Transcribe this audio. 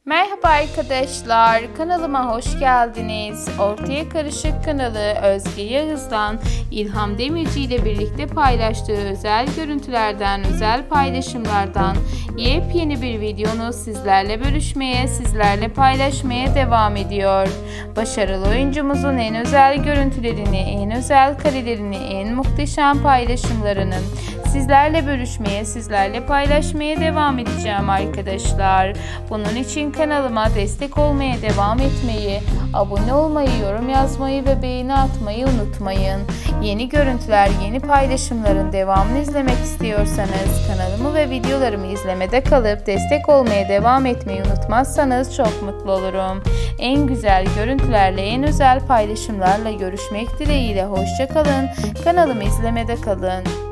Merhaba arkadaşlar, kanalıma hoş geldiniz. Ortaya Karışık kanalı Özge Yağız'dan İlham Demirci ile birlikte paylaştığı özel görüntülerden, özel paylaşımlardan yepyeni bir videonu sizlerle bölüşmeye, sizlerle paylaşmaya devam ediyor. Başarılı oyuncumuzun en özel görüntülerini, en özel karelerini, en muhteşem paylaşımlarını sizlerle bölüşmeye, sizlerle paylaşmaya devam edeceğim arkadaşlar. Bunun için kanalıma destek olmaya devam etmeyi, abone olmayı, yorum yazmayı ve beğeni atmayı unutmayın. Yeni görüntüler, yeni paylaşımların devamını izlemek istiyorsanız kanalımı ve videolarımı izlemede kalıp destek olmaya devam etmeyi unutmazsanız çok mutlu olurum. En güzel görüntülerle, en özel paylaşımlarla görüşmek dileğiyle. Hoşça kalın. Kanalımı izlemede kalın.